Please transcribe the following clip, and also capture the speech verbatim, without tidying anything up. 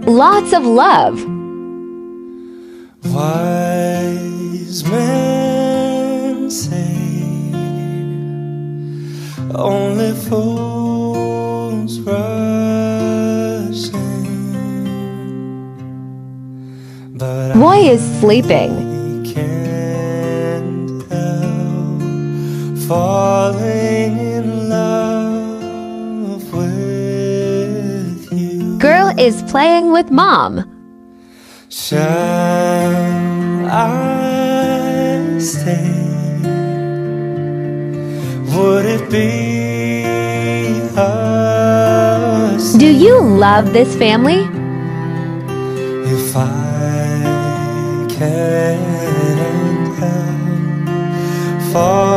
lots of love. Wise men say only fools rush in, but Boy is sleeping. I can't help falling in love with you. Girl is playing with mom. Shall I stay? Would it be a sin Do you love this family? if I can't help falling